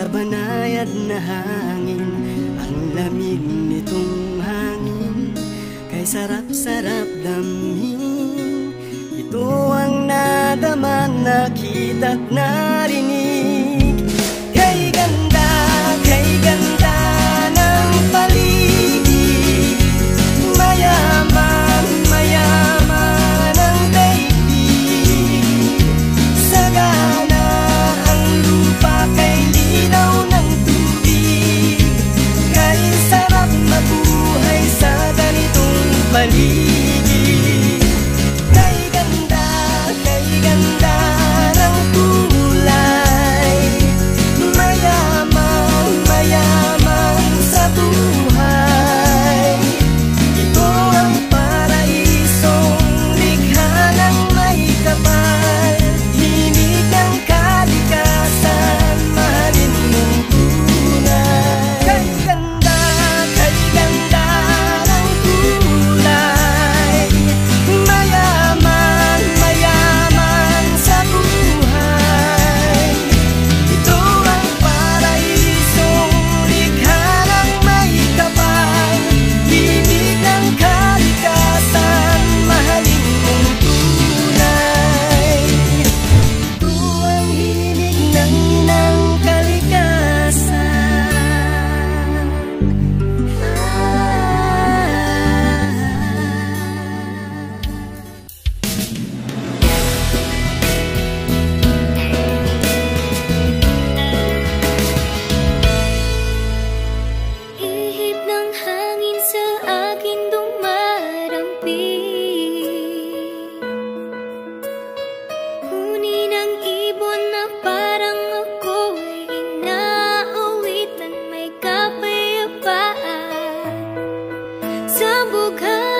banayad na hangin, ang lamig nitong hangin, kay sarap-sarap damhin. Ito ang nadama, nakita't narinig. Kay ganda ng paligid, mayaman ang daigdig. Sagana ang lupa, kay linaw ng tubig, kay sarap mabuhay sa ganitong paligid. Kay ganda ng kulay, mayaman sa buhay. Ito ang paraisong likha ng may kapal, himig ng kalikasan, mahalin mong tunay. Kay ganda ng kulay, mayaman sa buhay. Ito ang paraisong likha ng may kapal, himig ng kalikasan, mahalin mong tunay. Ito ang himig ng kalikasan. Ihip ng hangin sa akin dumarampi, huni ng ibon na parang ako'y inaawitan, may kapayapaan sa buhay.